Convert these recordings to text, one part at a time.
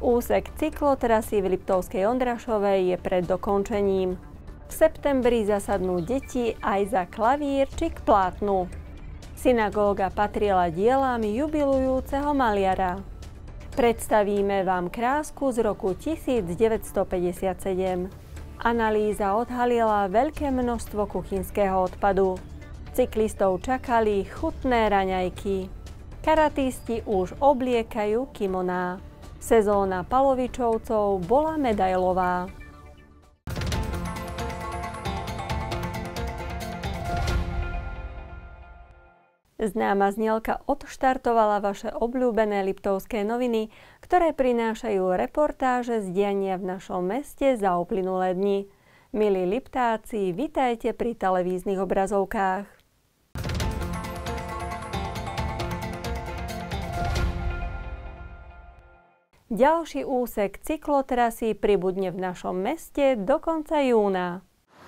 Úsek cyklotrasy v Liptovskej Ondrašovej je pred dokončením. V septembri zasadnú deti aj za klavír či k plátnu. Synagóga patrila dielam jubilujúceho maliara. Predstavíme vám krásku z roku 1957. Analýza odhalila veľké množstvo kuchynského odpadu. Cyklistov čakali chutné raňajky. Karatisti už obliekajú kimoná. Sezóna palovičovcov bola medailová. Známa znielka odštartovala vaše obľúbené liptovské noviny, ktoré prinášajú reportáže z diania v našom meste za uplynulé dni. Milí Liptáci, vitajte pri televíznych obrazovkách. Ďalší úsek cyklotrasy pribudne v našom meste do konca júna.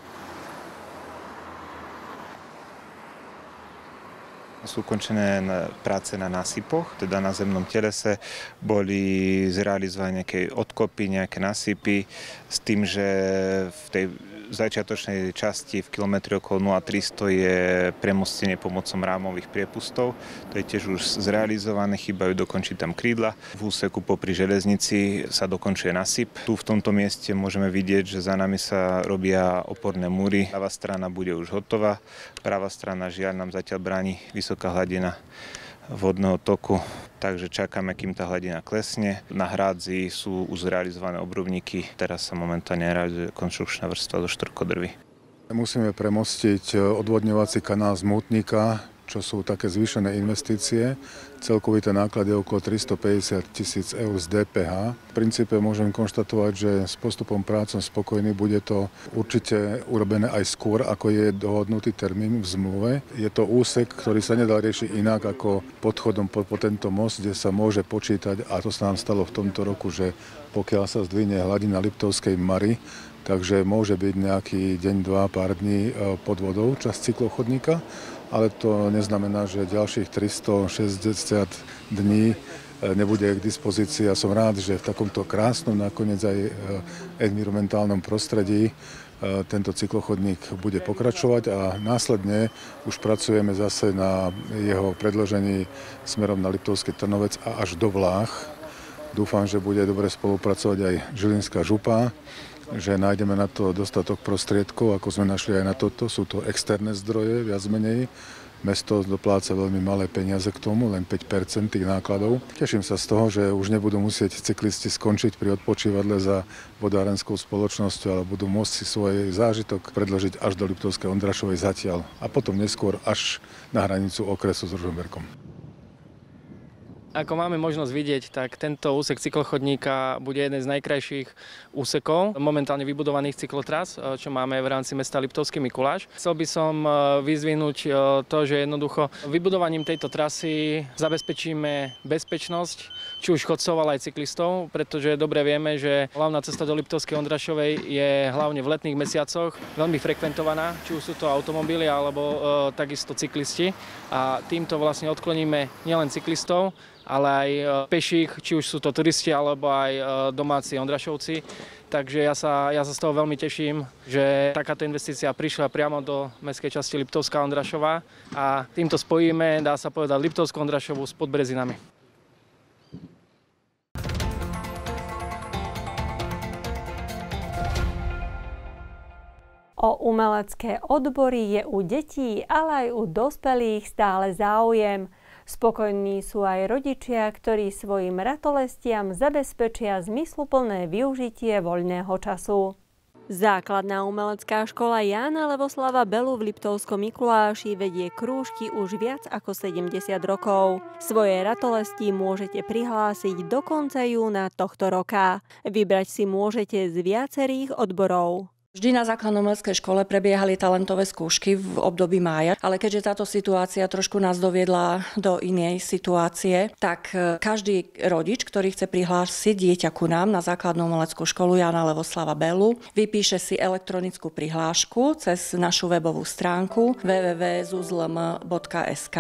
Sú ukončené práce na násypoch, teda na zemnom telese. Boli zrealizované nejaké odkopy, nejaké násypy s tým, že v tej začiatočnej časti v kilometri okolo 0,300 je premostenie pomocou rámových priepustov. To je tiež už zrealizované, chýbajú dokončiť tam krídla. V úseku popri železnici sa dokončuje nasyp. Tu v tomto mieste môžeme vidieť, že za nami sa robia oporné múry. Ľavá strana bude už hotová, pravá strana žiaľ nám zatiaľ bráni vysoká hladina vodného toku, takže čakáme, kým tá hladina klesne. Na hrádzi sú už zrealizované obrubníky, teraz sa momentálne realizuje konštrukčná vrstva zo štvrkodrvy. Musíme premostiť odvodňovací kanál z Mútnika, čo sú také zvýšené investície. Celkovité náklady okolo 350 000 eur z DPH. V princípe môžem konštatovať, že s postupom prác som spokojný. Bude to určite urobené aj skôr, ako je dohodnutý termín v zmluve. Je to úsek, ktorý sa nedá riešiť inak ako podchodom po tento most, kde sa môže počítať, a to sa nám stalo v tomto roku, že pokiaľ sa zdvihne hladina Liptovskej Mary, takže môže byť nejaký deň, pár dní pod vodou časť cyklochodníka. Ale to neznamená, že ďalších 360 dní nebude k dispozícii. Ja som rád, že v takomto krásnom, nakoniec aj environmentálnom prostredí tento cyklochodník bude pokračovať a následne už pracujeme zase na jeho predĺžení smerom na Liptovský Trnovec a až do Vlách. Dúfam, že bude dobre spolupracovať aj Žilinská župa, že nájdeme na to dostatok prostriedkov, ako sme našli aj na toto. Sú to externé zdroje, viac menej. Mesto dopláca veľmi malé peniaze k tomu, len 5% tých nákladov. Teším sa z toho, že už nebudú musieť cyklisti skončiť pri odpočívadle za vodárenskou spoločnosťou, ale budú môcť si svoj zážitok predložiť až do Liptovskej Ondrašovej zatiaľ a potom neskôr až na hranicu okresu s Ružomberkom. Ako máme možnosť vidieť, tak tento úsek cyklochodníka bude jeden z najkrajších úsekov momentálne vybudovaných cyklotras, čo máme v rámci mesta Liptovský Mikuláš. Chcel by som vyzvihnúť to, že jednoducho vybudovaním tejto trasy zabezpečíme bezpečnosť či už chodcov, ale aj cyklistov, pretože dobre vieme, že hlavná cesta do Liptovskej Ondrašovej je hlavne v letných mesiacoch veľmi frekventovaná, či už sú to automobily alebo takisto cyklisti. A týmto vlastne odkloníme nielen cyklistov, ale aj peších, či už sú to turisti alebo aj domáci Ondrašovci. Takže ja sa z toho veľmi teším, že takáto investícia prišla priamo do mestskej časti Liptovská Ondrašová a týmto spojíme, dá sa povedať, Liptovskú Ondrašovu s Podbrezinami. O umelecké odbory je u detí, ale aj u dospelých stále záujem. Spokojní sú aj rodičia, ktorí svojim ratolestiam zabezpečia zmysluplné využitie voľného času. Základná umelecká škola Jána Levoslava Belu v Liptovskom Mikuláši vedie krúžky už viac ako 70 rokov. Svoje ratolesti môžete prihlásiť do konca júna tohto roka. Vybrať si môžete z viacerých odborov. Vždy na základnej umeleckej škole prebiehali talentové skúšky v období mája, ale keďže táto situácia trošku nás doviedla do inej situácie, tak každý rodič, ktorý chce prihlásiť dieťa ku nám na základnú umeleckú školu Jána Levoslava Bellu, vypíše si elektronickú prihlášku cez našu webovú stránku www.zuzlm.sk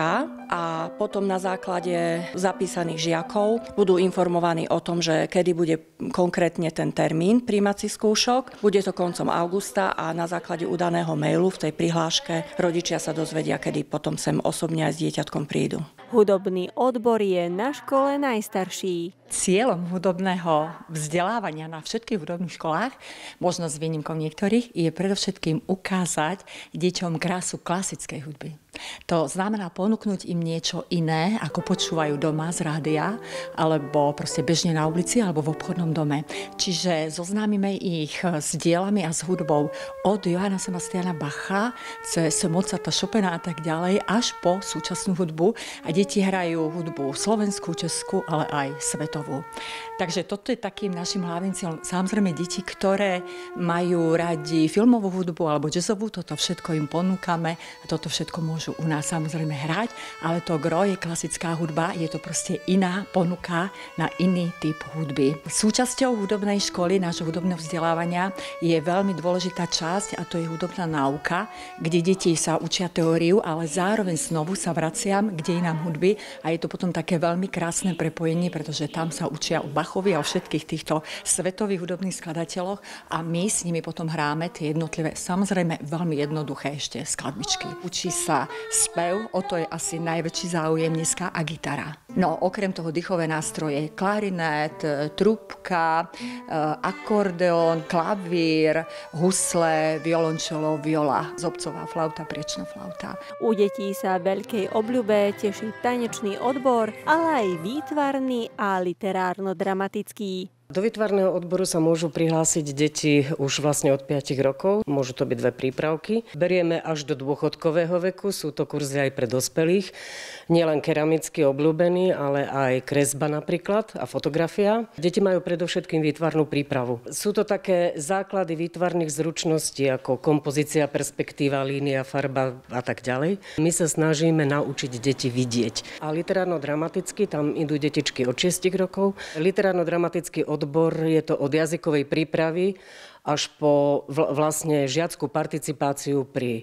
a potom na základe zapísaných žiakov budú informovaní o tom, že kedy bude konkrétne ten termín prijímacích skúšok. Bude to koncom augusta a na základe udaného mailu v tej prihláške rodičia sa dozvedia, kedy potom sem osobne aj s dieťatkom prídu. Hudobný odbor je na škole najstarší. Cieľom hudobného vzdelávania na všetkých hudobných školách, možno s výnimkou niektorých, je predovšetkým ukázať deťom krásu klasickej hudby. To znamená ponúknuť im niečo iné, ako počúvajú doma z rádia, alebo proste bežne na ulici, alebo v obchodnom dome. Čiže zoznámime ich s dielami a s hudbou od Johanna Sebastiana Bacha cez Mozarta, Chopina a tak ďalej, až po súčasnú hudbu. A deti hrajú hudbu slovenskú, českú, ale aj svetovú. Takže toto je takým našim hlavným cieľom. Samozrejme deti, ktoré majú radi filmovú hudbu alebo jazzovú, toto všetko im ponúkame a toto všetko môžu u nás samozrejme hrať, ale to gro je klasická hudba, je to proste iná ponuka na iný typ hudby. Súčasťou hudobnej školy, nášho hudobného vzdelávania je veľmi dôležitá časť a to je hudobná náuka, kde deti sa učia teóriu, ale zároveň znovu sa vraciam k dejinám hudby a je to potom také veľmi krásne prepojenie, pretože tam sa učia o Bachovi a o všetkých týchto svetových hudobných skladateľoch a my s nimi potom hráme tie jednotlivé, samozrejme veľmi jednoduché ešte skladbičky. Učí sa spev, o to je asi najväčší záujem dneska, a gitara. No, okrem toho dýchové nástroje, klarinet, trúbka, akordeón, klavír, husle, violončelo, viola, zobcová flauta, priečná flauta. U detí sa veľkej obľube teší tanečný odbor, ale aj výtvarný a literárno-dramatický. Do výtvarného odboru sa môžu prihlásiť deti už vlastne od 5 rokov. Môžu to byť 2 prípravky. Berieme až do dôchodkového veku. Sú to kurzy aj pre dospelých. Nielen keramicky obľúbený, ale aj kresba napríklad a fotografia. Deti majú predovšetkým výtvarnú prípravu. Sú to také základy výtvarných zručností ako kompozícia, perspektíva, línia, farba a tak ďalej. My sa snažíme naučiť deti vidieť. A literárno-dramaticky tam idú detičky od 6 rokov. Literárno-dramatický odbor je to od jazykovej prípravy až po vlastne žiackú participáciu pri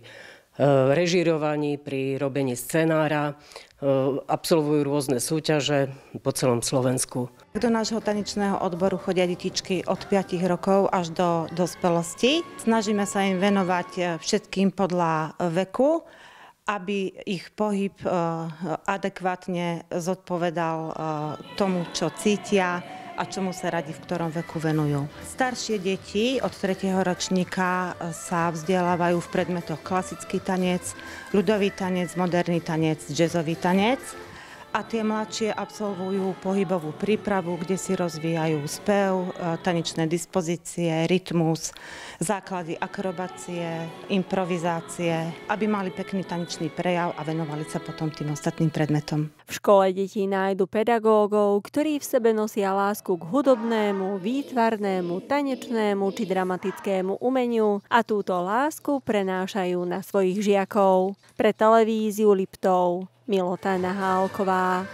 režírovaní, pri robení scenára. Absolvujú rôzne súťaže po celom Slovensku. Do nášho tanečného odboru chodia detičky od 5 rokov až do dospelosti. Snažíme sa im venovať všetkým podľa veku, aby ich pohyb adekvátne zodpovedal tomu, čo cítia a čomu sa radi v ktorom veku venujú. Staršie deti od 3. ročníka sa vzdelávajú v predmetoch klasický tanec, ľudový tanec, moderný tanec, jazzový tanec. A tie mladšie absolvujú pohybovú prípravu, kde si rozvíjajú spev, tanečné dispozície, rytmus, základy akrobácie, improvizácie, aby mali pekný tanečný prejav a venovali sa potom tým ostatným predmetom. V škole deti nájdu pedagógov, ktorí v sebe nosia lásku k hudobnému, výtvarnému, tanečnému či dramatickému umeniu a túto lásku prenášajú na svojich žiakov. Pre televíziu Liptov Milota Nahálková.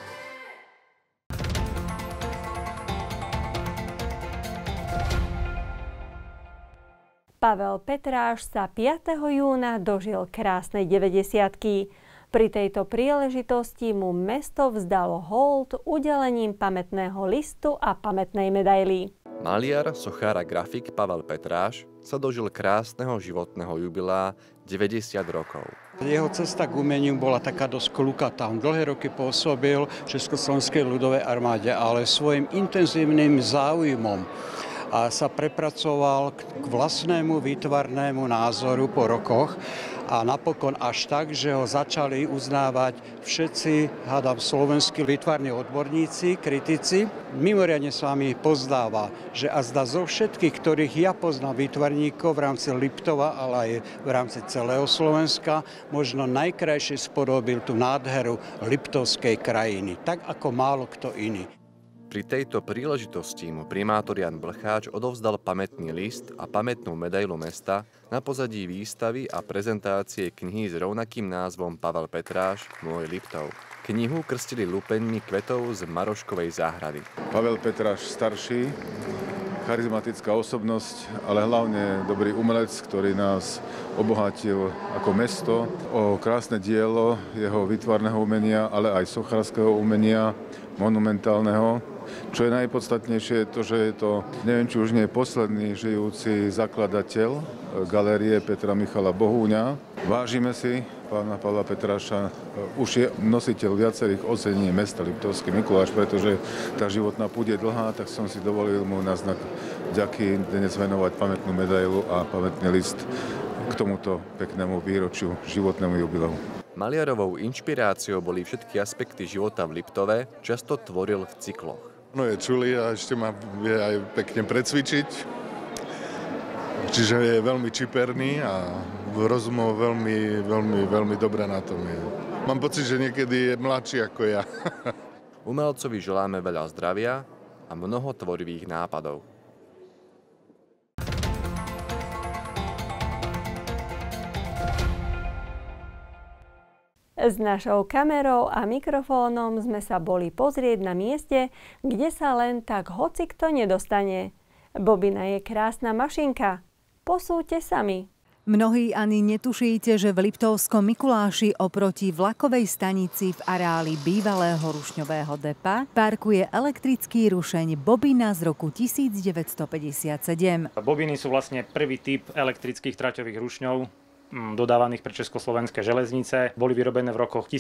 Pavel Petráš sa 5. júna dožil krásnej 90-ky. Pri tejto príležitosti mu mesto vzdalo hold udelením pamätného listu a pamätnej medaily. Maliar, sochár a grafik Pavel Petráš sa dožil krásneho životného jubilea 90 rokov. Jeho cesta k umeniu bola taká dosť klukatá. On dlhé roky pôsobil v Československej ľudovej armáde, ale svojim intenzívnym záujmom a sa prepracoval k vlastnému výtvarnému názoru po rokoch a napokon až tak, že ho začali uznávať všetci, hádam, slovenskí výtvarní odborníci, kritici. Mimoriadne sa mi pozdáva, že azda zo všetkých, ktorých ja poznám výtvarníkov v rámci Liptova, ale aj v rámci celého Slovenska, možno najkrajšie spodobil tú nádheru liptovskej krajiny, tak ako málo kto iný. Pri tejto príležitosti mu primátor Jan Blcháč odovzdal pamätný list a pamätnú medailu mesta na pozadí výstavy a prezentácie knihy s rovnakým názvom Pavel Petráš Môj Liptov. Knihu krstili lupeňmi kvetov z Maroškovej záhrady. Pavel Petráš starší, charizmatická osobnosť, ale hlavne dobrý umelec, ktorý nás obohatil ako mesto o krásne dielo jeho výtvarného umenia, ale aj socharskeho umenia, monumentálneho. Čo je najpodstatnejšie je to, že je to, neviem, či už nie je posledný žijúci zakladateľ galérie Petra Michala Bohúňa. Vážime si pána Pavla Petráša, už je nositeľ viacerých ocenení mesta Liptovský Mikuláš, pretože tá životná púť je dlhá, tak som si dovolil mu na znak vďaky dnes venovať pamätnú medailu a pamätný list k tomuto peknému výročiu, životnému jubileu. Maliarovou inšpiráciou boli všetky aspekty života v Liptove, často tvoril v cykloch. No je čulý a ešte ma vie aj pekne precvičiť, čiže je veľmi čiperný a rozumov veľmi dobré na tom je. Mám pocit, že niekedy je mladší ako ja. Umelcovi želáme veľa zdravia a mnoho tvorivých nápadov. S našou kamerou a mikrofónom sme sa boli pozrieť na mieste, kde sa len tak hocikto nedostane. Bobina je krásna mašinka. Posúďte sami. Mnohí ani netušíte, že v Liptovskom Mikuláši oproti vlakovej stanici v areáli bývalého rušňového depa parkuje elektrický rušeň Bobina z roku 1957. Bobiny sú vlastne prvý typ elektrických traťových rušňov dodávaných pre Československé železnice. Boli vyrobené v rokoch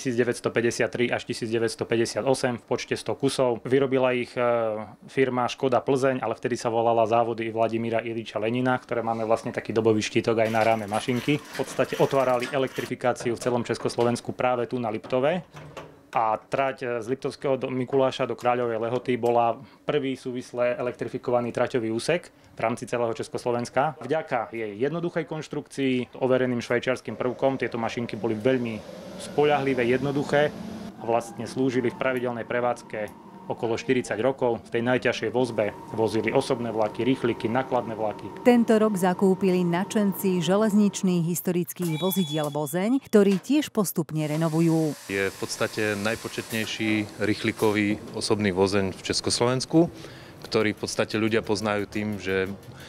1953 až 1958 v počte 100 kusov. Vyrobila ich firma Škoda Plzeň, ale vtedy sa volala Závody Vladimíra Iliča Lenina, ktoré máme vlastne taký dobový štítok aj na ráme mašinky. V podstate otvárali elektrifikáciu v celom Československu práve tu na Liptove. A trať z Liptovského Mikuláša do Kráľovej Lehoty bola prvý súvisle elektrifikovaný traťový úsek v rámci celého Československa. Vďaka jej jednoduchej konštrukcii, overeným švajčiarskym prvkom, tieto mašinky boli veľmi spoľahlivé, jednoduché a vlastne slúžili v pravidelnej prevádzke okolo 40 rokov. V tej najťažšej vozbe vozili osobné vlaky, rýchliky, nákladné vlaky. Tento rok zakúpili nadšenci železničných historických vozidiel Vozeň, ktorí tiež postupne renovujú. Je v podstate najpočetnejší rýchlikový osobný vozeň v Československu, ktorý v podstate ľudia poznajú tým, že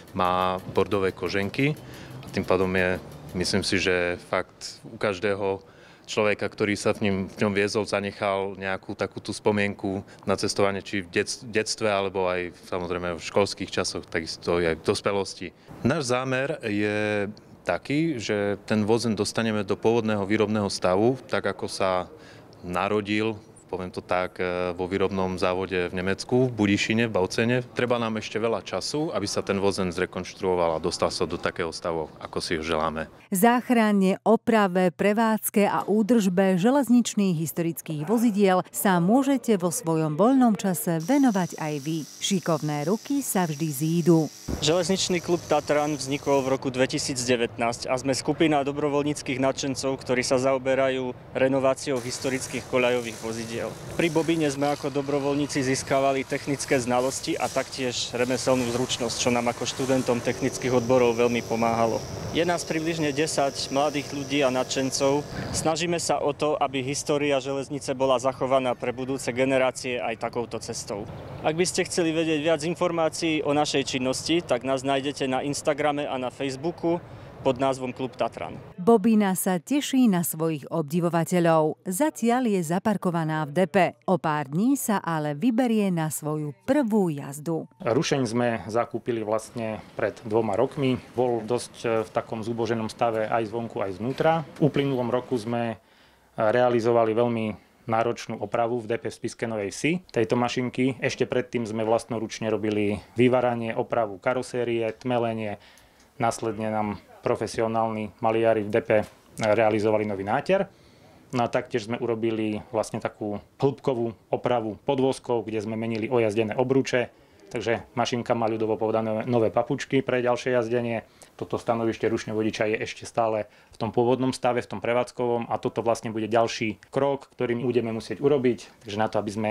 má bordové koženky. A tým pádom je, myslím si, že fakt u každého človeka, ktorý sa v ňom viezol, zanechal nejakú takúto spomienku na cestovanie, či v detstve, alebo aj samozrejme v školských časoch, takisto aj v dospelosti. Náš zámer je taký, že ten vozeň dostaneme do pôvodného výrobného stavu, tak ako sa narodil, poviem to tak, vo výrobnom závode v Nemecku, v Budyšine, v Baucene. Treba nám ešte veľa času, aby sa ten vozeň zrekonštruoval a dostal sa do takého stavu, ako si ho želáme. Záchranne, oprave, prevádzke a údržbe železničných historických vozidiel sa môžete vo svojom voľnom čase venovať aj vy. Šikovné ruky sa vždy zídu. Železničný klub Tatran vznikol v roku 2019 a sme skupina dobrovoľníckych nadšencov, ktorí sa zaoberajú renováciou historických koľajových vozidiel. Pri Bobine sme ako dobrovoľníci získavali technické znalosti a taktiež remeselnú zručnosť, čo nám ako študentom technických odborov veľmi pomáhalo. Je nás približne 10 mladých ľudí a nadšencov. Snažíme sa o to, aby história železnice bola zachovaná pre budúce generácie aj takouto cestou. Ak by ste chceli vedieť viac informácií o našej činnosti, tak nás nájdete na Instagrame a na Facebooku pod názvom Klub Tatran. Bobina sa teší na svojich obdivovateľov. Zatiaľ je zaparkovaná v depe. O pár dní sa ale vyberie na svoju prvú jazdu. Rušeň sme zakúpili vlastne pred 2 rokmi. Bol dosť v takom zuboženom stave aj zvonku, aj znútra. V uplynulom roku sme realizovali veľmi náročnú opravu v depe v Spišskej Novej Vsi tejto mašinky. Ešte predtým sme vlastnoručne robili vyváranie, opravu karosérie, tmelenie. Následne nám profesionálni maliari v depe realizovali nový náter. No a taktiež sme urobili vlastne takú hĺbkovú opravu podvozkov, kde sme menili ojazdené obruče. Takže mašinka má ľudovo povedané nové papučky pre ďalšie jazdenie. Toto stanovište rušňovodiča je ešte stále v tom pôvodnom stave, v tom prevádzkovom a toto vlastne bude ďalší krok, ktorý budeme musieť urobiť. Takže na to, aby sme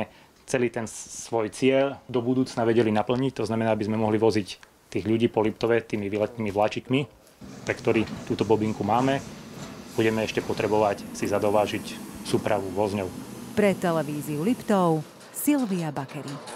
celý ten svoj cieľ do budúcna vedeli naplniť. To znamená, aby sme mohli voziť tých ľudí po Liptove tými výletnými vláčikmi, pre ktorý túto bobinku máme. Budeme ešte potrebovať si zadovážiť súpravu vozňov. Pre televíziu Liptov Silvia Bakery.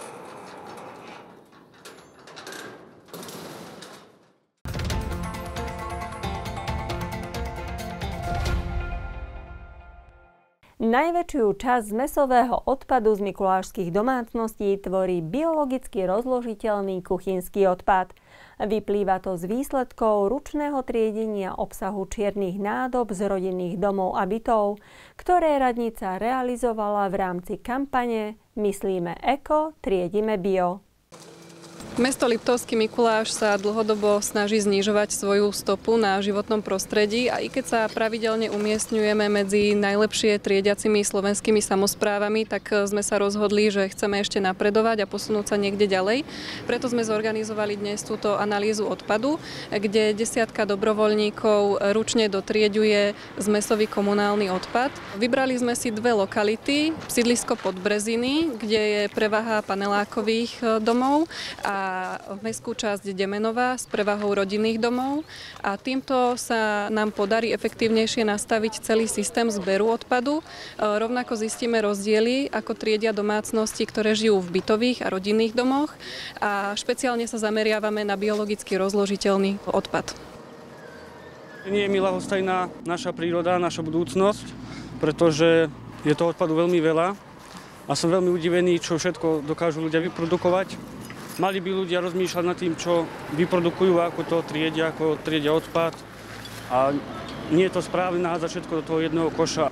Najväčšiu časť zmesového odpadu z mikulášskych domácností tvorí biologicky rozložiteľný kuchynský odpad. Vyplýva to z výsledkov ručného triedenia obsahu čiernych nádob z rodinných domov a bytov, ktoré radnica realizovala v rámci kampane Myslíme eko, triedime bio. Mesto Liptovský Mikuláš sa dlhodobo snaží znižovať svoju stopu na životnom prostredí a i keď sa pravidelne umiestňujeme medzi najlepšie triediacimi slovenskými samosprávami, tak sme sa rozhodli, že chceme ešte napredovať a posunúť sa niekde ďalej. Preto sme zorganizovali dnes túto analýzu odpadu, kde desiatka dobrovoľníkov ručne dotrieďuje zmesový komunálny odpad. Vybrali sme si dve lokality, sídlisko Podbreziny, kde je prevaha panelákových domov, a mestskú časť Demenová s prevahou rodinných domov a týmto sa nám podarí efektívnejšie nastaviť celý systém zberu odpadu. Rovnako zistíme rozdiely, ako triedia domácnosti, ktoré žijú v bytových a rodinných domoch a špeciálne sa zameriavame na biologicky rozložiteľný odpad. Nie je mi ľahostajná naša príroda, naša budúcnosť, pretože je toho odpadu veľmi veľa a som veľmi udivený, čo všetko dokážu ľudia vyprodukovať. Mali by ľudia rozmýšľať nad tým, čo vyprodukujú, ako to triedia, ako triedia odpad. A nie je to správne nahádzať všetko do toho jedného koša.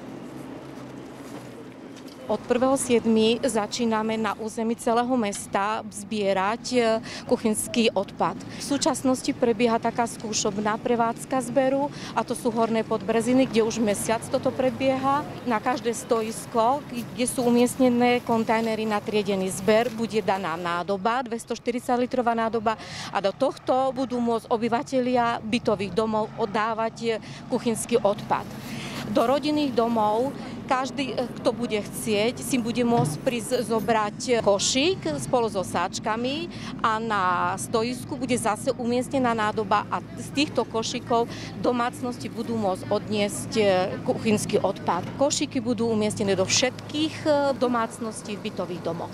Od 1.7. začíname na území celého mesta zbierať kuchynský odpad. V súčasnosti prebieha taká skúšobná prevádzka zberu a to sú Horné Podbreziny, kde už mesiac toto prebieha. Na každé stoisko, kde sú umiestnené kontajnery na triedený zber, bude daná nádoba, 240-litrová nádoba a do tohto budú môcť obyvatelia bytových domov oddávať kuchynský odpad. Do rodinných domov každý, kto bude chcieť, si bude môcť prísť zobrať košík spolu so sáčkami a na stoisku bude zase umiestnená nádoba a z týchto košíkov domácnosti budú môcť odniesť kuchynský odpad. Košíky budú umiestnené do všetkých domácností v bytových domoch.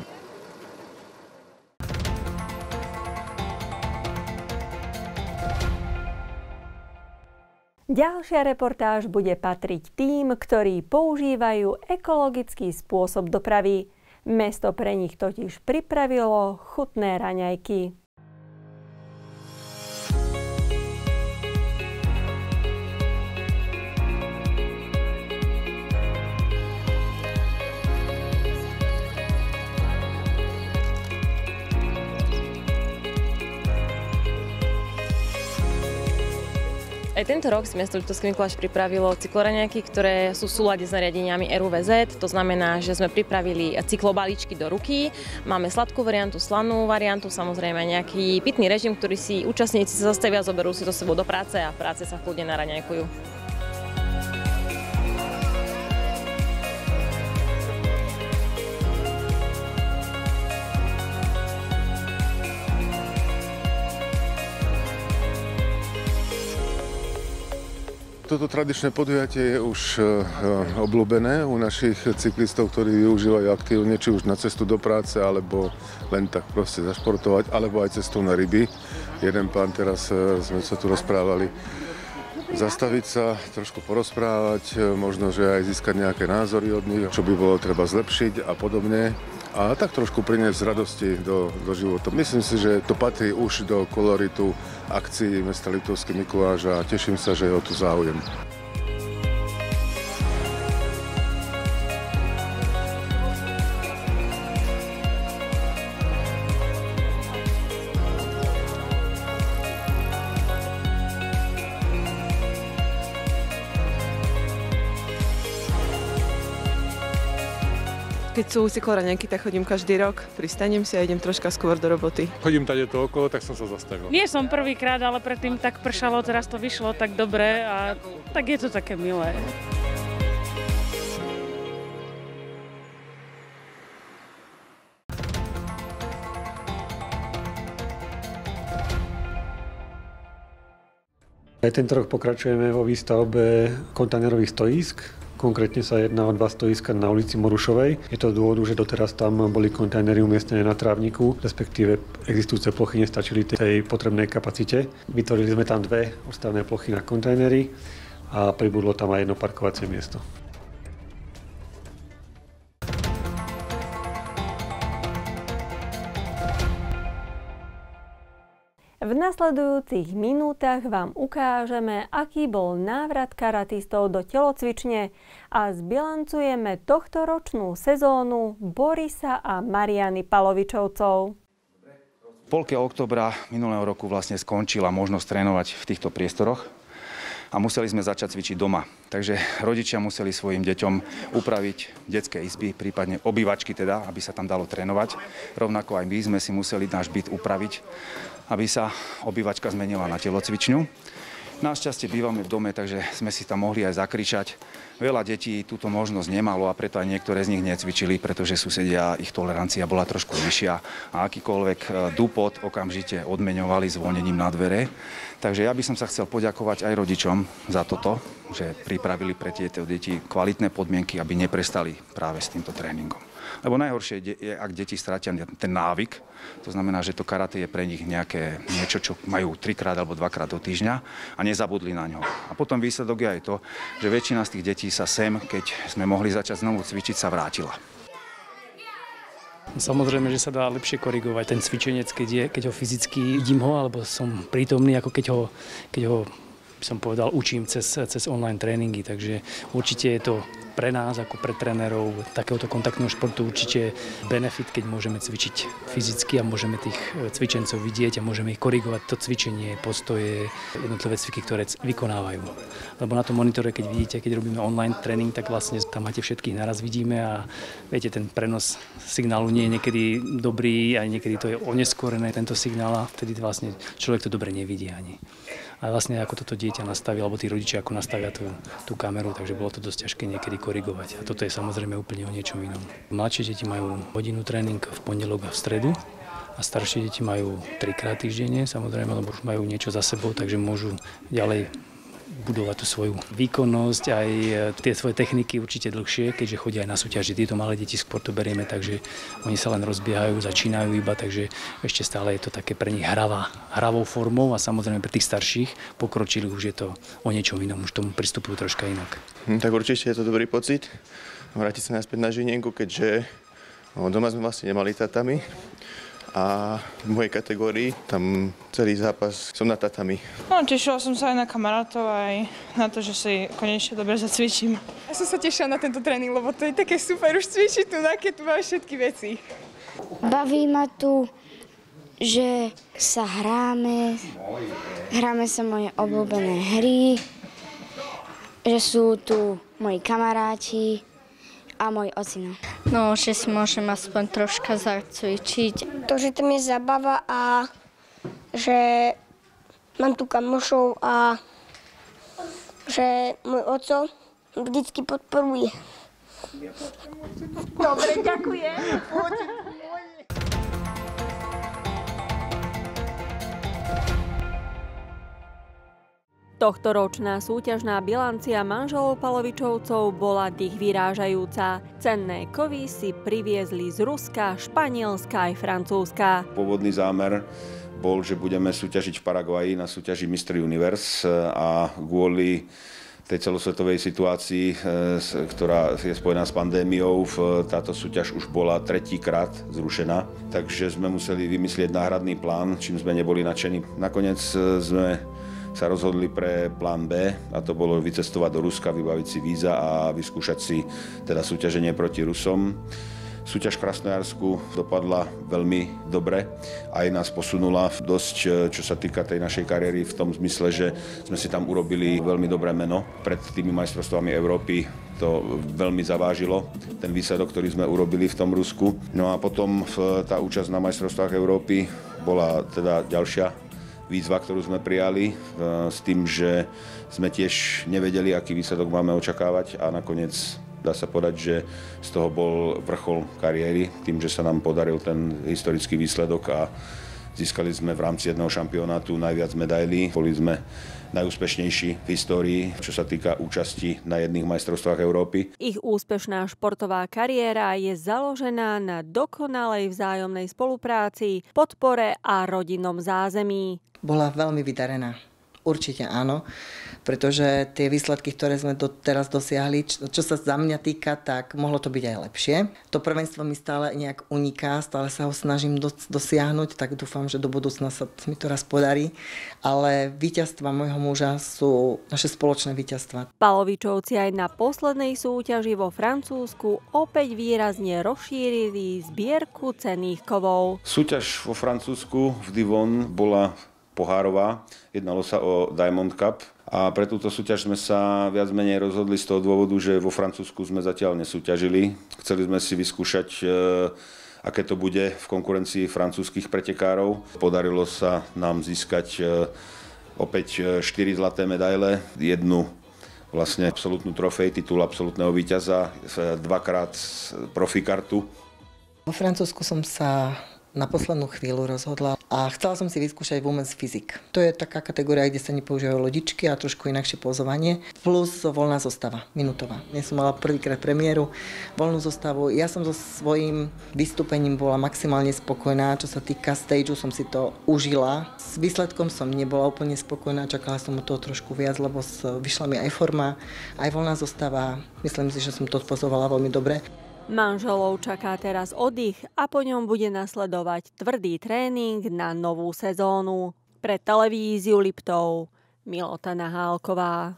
Ďalšia reportáž bude patriť tým, ktorí používajú ekologický spôsob dopravy. Mesto pre nich totiž pripravilo chutné raňajky. Aj tento rok si mesto Liptovský Mikuláš pripravilo cykloraňajky, ktoré sú v súlade s nariadeniami RUVZ. To znamená, že sme pripravili cyklobalíčky do ruky. Máme sladkú variantu, slanú variantu, samozrejme nejaký pitný režim, ktorý si účastníci sa zastavia, zoberú si to s sebou do práce a v práce sa kľudne naraňajkujú. Toto tradičné podujatie je už obľúbené u našich cyklistov, ktorí využívajú aktívne, či už na cestu do práce, alebo len tak proste zašportovať, alebo aj cestou na ryby. Jeden pán, teraz sme sa tu rozprávali, zastaviť sa, trošku porozprávať, možno, že aj získať nejaké názory od nich, čo by bolo treba zlepšiť a podobne. A tak trošku priniesť radosti do života. Myslím si, že to patrí už do koloritu akcií mesta Liptovský Mikuláš a teším sa, že je o tu záujem. Keď sú cykloraňajky, tak chodím každý rok. Pristanem si a idem troška skôr do roboty. Chodím tady to okolo, tak som sa zastavil. Nie som prvýkrát, ale predtým tak pršalo, teraz to vyšlo tak dobre a tak je to také milé. Aj tento rok pokračujeme vo výstavbe kontajnerových stojísk. Konkrétne sa jedná o 2 stojíska na ulici Morušovej. Je to z dôvodu, že doteraz tam boli kontajnery umiestnené na trávniku, respektíve existujúce plochy nestačili tej potrebnej kapacite. Vytvorili sme tam 2 odstavné plochy na kontajnery a pribudlo tam aj jedno parkovacie miesto. V nasledujúcich minútach vám ukážeme, aký bol návrat karatistov do telocvične a zbilancujeme tohtoročnú sezónu Borisa a Mariany Palovičovcov. V polke októbra minulého roku vlastne skončila možnosť trénovať v týchto priestoroch a museli sme začať cvičiť doma. Takže rodičia museli svojim deťom upraviť detské izby, prípadne obývačky teda, aby sa tam dalo trénovať. Rovnako aj my sme si museli náš byt upraviť, aby sa obývačka zmenila na telocvičňu. Našťastie bývame v dome, takže sme si tam mohli aj zakričať. Veľa detí túto možnosť nemalo a preto aj niektoré z nich necvičili, pretože susedia, ich tolerancia bola trošku vyššia a akýkoľvek dupot okamžite odmeňovali zvonením na dvere. Takže ja by som sa chcel poďakovať aj rodičom za toto, že pripravili pre tieto deti kvalitné podmienky, aby neprestali práve s týmto tréningom. Lebo najhoršie je, ak deti stratia ten návyk, to znamená, že to karate je pre nich niečo, čo majú 3-krát alebo 2-krát do týždňa a nezabudli na ňo. A potom výsledok je aj to, že väčšina z tých detí sa sem, keď sme mohli začať znovu cvičiť, sa vrátila. Samozrejme, že sa dá lepšie korigovať ten cvičenec, keď ho fyzicky vidím alebo som prítomný, ako keď ho by som povedal, učím cez online tréningy. Takže určite je to pre nás, ako pre trénerov takéhoto kontaktného športu určite benefit, keď môžeme cvičiť fyzicky a môžeme tých cvičencov vidieť a môžeme ich korigovať to cvičenie, postoje, jednotlivé cviky, ktoré vykonávajú. Lebo na tom monitore, keď vidíte, keď robíme online tréning, tak vlastne tam máte všetkých naraz vidíme a viete, ten prenos signálu nie je niekedy dobrý a niekedy to je oneskorené, tento signál a vtedy vlastne človek to dobre nevidí ani. A vlastne ako toto dieťa nastavia, alebo tí rodičia ako nastavia tú kameru, takže bolo to dosť ťažké niekedy korigovať. A toto je samozrejme úplne o niečom inom. Mladšie deti majú hodinu tréning v pondelok a v stredu a staršie deti majú 3-krát týždenne, samozrejme, lebo už majú niečo za sebou, takže môžu ďalej budovať tú svoju výkonnosť, aj tie svoje techniky určite dlhšie, keďže chodia aj na súťaži. Títo malé deti skôr to berieme, takže oni sa len rozbiehajú, začínajú iba, takže ešte stále je to také pre nich hravou formou a samozrejme pre tých starších pokročilých už je to o niečom inom, už tomu pristupujú troška inak. Tak určite je to dobrý pocit vrátiť sa naspäť na Žilienku, keďže doma sme vlastne nemali tatami. A v mojej kategórii tam celý zápas som na tatami. No, tešila som sa aj na kamarátov, aj na to, že si konečne dobre zacvičím. Ja som sa tešila na tento tréning, lebo to je také super už cvičiť tu, keď tu máš všetky veci. Baví ma tu, že sa hráme sa moje obľúbené hry, že sú tu moji kamaráti a môj ocino. No, že si môžem aspoň troška zacvičiť. To, že tam je zabava a že mám tu kamošov a že môj oco vždycky podporuje. Dobre, ďakujem. Tohtoročná súťažná bilancia manželov Palovičovcov bola dých vyrážajúca. Cenné kovy si priviezli z Ruska, Španielska aj Francúzska. Pôvodný zámer bol, že budeme súťažiť v Paraguaji na súťaži Mr. Universe a kvôli tej celosvetovej situácii, ktorá je spojená s pandémiou, táto súťaž už bola 3-krát zrušená. Takže sme museli vymyslieť náhradný plán, čím sme neboli nadšení. Nakoniec sme sa rozhodli pre plán B a to bolo vycestovať do Ruska, vybaviť si víza a vyskúšať si teda súťaženie proti Rusom. Súťaž v Krasnojarsku dopadla veľmi dobre, aj nás posunula dosť, čo sa týka tej našej kariéry v tom zmysle, že sme si tam urobili veľmi dobré meno. Pred tými majstrovstvami Európy to veľmi zavážilo, ten výsledok, ktorý sme urobili v tom Rusku. No a potom tá účasť na majstrovstvách Európy bola teda ďalšia výzva, ktorú sme prijali s tým, že sme tiež nevedeli, aký výsledok máme očakávať a nakoniec dá sa povedať, že z toho bol vrchol kariéry, tým, že sa nám podaril ten historický výsledok a Získali sme v rámci jedného šampionátu najviac medailí. Boli sme najúspešnejší v histórii, čo sa týka účasti na jedných majstrovstvách Európy. Ich úspešná športová kariéra je založená na dokonalej vzájomnej spolupráci, podpore a rodinnom zázemí. Bola veľmi vydarená. Určite áno, pretože tie výsledky, ktoré sme teraz dosiahli, čo sa za mňa týka, tak mohlo to byť aj lepšie. To prvenstvo mi stále nejak uniká, stále sa ho snažím dosiahnuť, tak dúfam, že do budúcna sa mi to raz podarí. Ale víťazstva môjho muža sú naše spoločné víťazstva. Palovičovci aj na poslednej súťaži vo Francúzsku opäť výrazne rozšírili zbierku cenných kovov. Súťaž vo Francúzsku v Divonne bola pohárová, jednalo sa o Diamond Cup a pre túto súťaž sme sa viac menej rozhodli z toho dôvodu, že vo Francúzsku sme zatiaľ nesúťažili. Chceli sme si vyskúšať, aké to bude v konkurencii francúzskych pretekárov. Podarilo sa nám získať opäť 4 zlaté medaile, jednu vlastne absolútnu trofej, titul absolútneho víťaza, dvakrát profikartu. Vo Francúzsku som sa na poslednú chvíľu rozhodla a chcela som si vyskúšať Women's Physique. To je taká kategória, kde sa nepoužívajú lodičky a trošku inakšie pozovanie, plus voľná zostava, minútová. Dnes som mala prvýkrát premiéru, voľnú zostavu. Ja som so svojím vystúpením bola maximálne spokojná, čo sa týka stageu, som si to užila. S výsledkom som nebola úplne spokojná, čakala som o toho trošku viac, lebo vyšla mi aj forma, aj voľná zostava. Myslím si, že som to pozovala veľmi dobre. Manželov čaká teraz oddych a po ňom bude nasledovať tvrdý tréning na novú sezónu. Pre televíziu Liptov Milota Nahálková.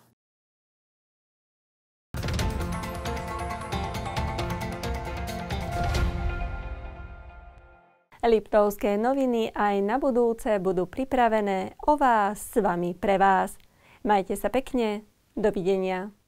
Liptovské noviny aj na budúce budú pripravené o vás, s vami, pre vás. Majte sa pekne, dovidenia.